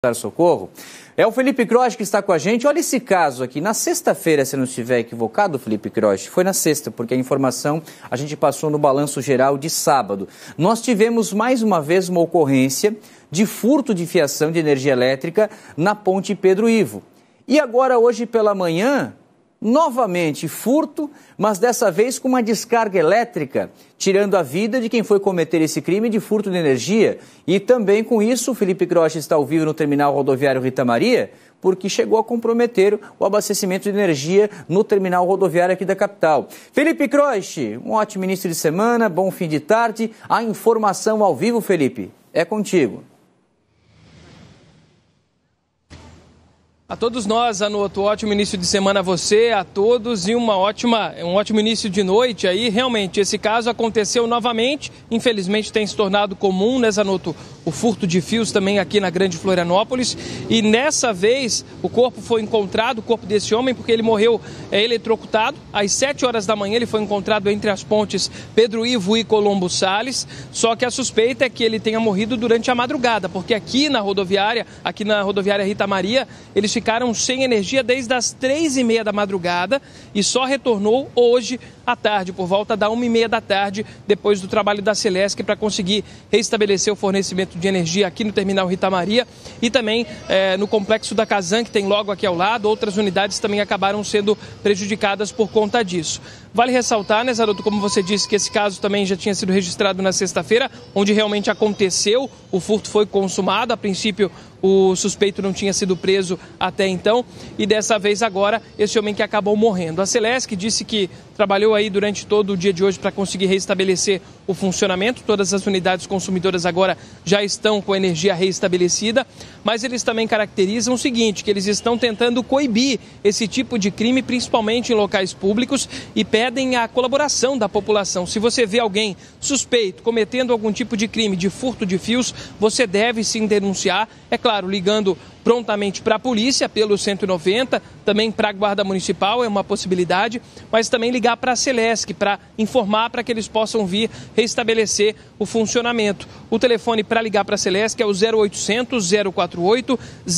Socorro. É o Felipe Croce que está com a gente. Olha esse caso aqui. Na sexta-feira, se não estiver equivocado, Felipe Croce, foi na sexta, porque a informação a gente passou no balanço geral de sábado. Nós tivemos mais uma vez uma ocorrência de furto de fiação de energia elétrica na ponte Pedro Ivo. E agora, hoje pela manhã, novamente furto, mas dessa vez com uma descarga elétrica, tirando a vida de quem foi cometer esse crime de furto de energia. E também com isso, o Felipe Croce está ao vivo no terminal rodoviário Rita Maria, porque chegou a comprometer o abastecimento de energia no terminal rodoviário aqui da capital. Felipe Croce, um ótimo início de semana, bom fim de tarde. A informação ao vivo, Felipe, é contigo. A todos nós, Anoto, ótimo início de semana a você, a todos e um ótimo início de noite aí. Realmente, esse caso aconteceu novamente, infelizmente tem se tornado comum, né, Anoto, o furto de fios também aqui na Grande Florianópolis. E nessa vez, o corpo foi encontrado, o corpo desse homem, porque ele morreu eletrocutado. Às 7 horas da manhã ele foi encontrado entre as pontes Pedro Ivo e Colombo Salles, só que a suspeita é que ele tenha morrido durante a madrugada, porque aqui na rodoviária Rita Maria, eles ficaram sem energia desde as 3h30 da madrugada e só retornou hoje à tarde, por volta da 1h30 da tarde, depois do trabalho da Celesc para conseguir restabelecer o fornecimento de energia aqui no terminal Rita Maria e também no complexo da Casan, que tem logo aqui ao lado. Outras unidades também acabaram sendo prejudicadas por conta disso. Vale ressaltar, né, Zaroto, como você disse, que esse caso também já tinha sido registrado na sexta-feira, onde realmente aconteceu, o furto foi consumado. A princípio, o suspeito não tinha sido preso até então e dessa vez agora esse homem que acabou morrendo. A Celesc disse que trabalhou aí durante todo o dia de hoje para conseguir restabelecer o funcionamento. Todas as unidades consumidoras agora já estão com a energia reestabelecida, mas eles também caracterizam o seguinte, que eles estão tentando coibir esse tipo de crime, principalmente em locais públicos, e pedem a colaboração da população. Se você vê alguém suspeito cometendo algum tipo de crime de furto de fios, você deve sim denunciar, é claro, ligando prontamente para a polícia pelo 190, também para a Guarda Municipal é uma possibilidade, mas também ligar para a Celesc para informar, para que eles possam vir restabelecer o funcionamento. O telefone para ligar para a Celesc é o 0800 048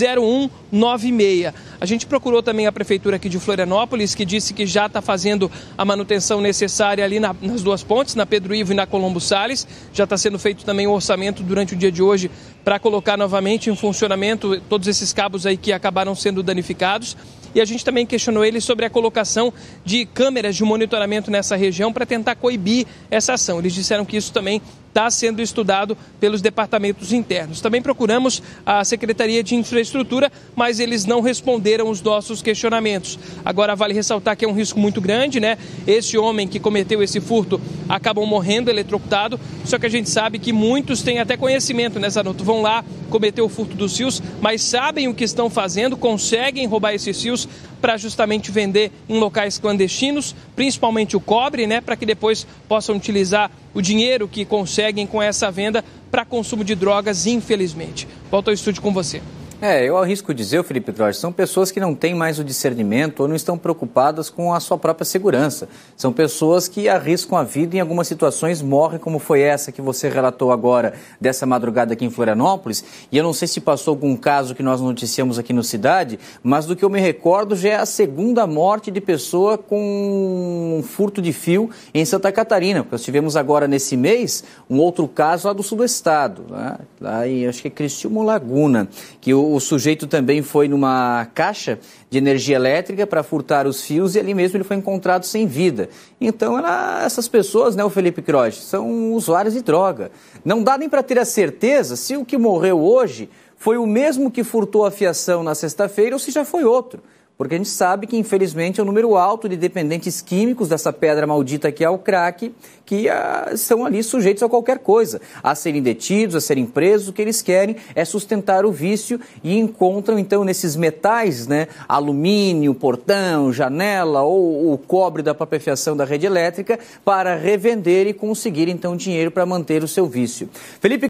0196. A gente procurou também a Prefeitura aqui de Florianópolis, que disse que já está fazendo a manutenção necessária ali nas duas pontes, na Pedro Ivo e na Colombo Salles. Já está sendo feito também o orçamento durante o dia de hoje para colocar novamente em funcionamento todos esses cabos aí que acabaram sendo danificados. E a gente também questionou eles sobre a colocação de câmeras de monitoramento nessa região para tentar coibir essa ação. Eles disseram que isso também está sendo estudado pelos departamentos internos. Também procuramos a Secretaria de Infraestrutura, mas eles não responderam os nossos questionamentos. Agora, vale ressaltar que é um risco muito grande, né? Esse homem que cometeu esse furto acabou morrendo eletrocutado, só que a gente sabe que muitos têm até conhecimento, né, Zaroto? Vão lá cometer o furto dos fios, mas sabem o que estão fazendo, conseguem roubar esses fios para justamente vender em locais clandestinos, principalmente o cobre, né, para que depois possam utilizar o dinheiro que conseguem com essa venda para consumo de drogas, infelizmente. Volto ao estúdio com você. Eu arrisco dizer, Felipe Croce, são pessoas que não têm mais o discernimento ou não estão preocupadas com a sua própria segurança. São pessoas que arriscam a vida e em algumas situações morrem, como foi essa que você relatou agora, dessa madrugada aqui em Florianópolis. E eu não sei se passou algum caso que nós noticiamos aqui no Cidade, mas do que eu me recordo já é a segunda morte de pessoa com um furto de fio em Santa Catarina. Nós tivemos agora nesse mês um outro caso lá do sul do estado, né? Lá em, acho que é Criciúma Laguna, que o sujeito também foi numa caixa de energia elétrica para furtar os fios e ali mesmo ele foi encontrado sem vida. Então, essas pessoas, né, o Felipe Croce, são usuários de droga. Não dá nem para ter a certeza se o que morreu hoje foi o mesmo que furtou a fiação na sexta-feira ou se já foi outro. Porque a gente sabe que, infelizmente, é um número alto de dependentes químicos dessa pedra maldita que é o crack, que são ali sujeitos a qualquer coisa, a serem detidos, a serem presos. O que eles querem é sustentar o vício e encontram, então, nesses metais, né, alumínio, portão, janela ou o cobre da própria fiação da rede elétrica para revender e conseguir, então, dinheiro para manter o seu vício. Felipe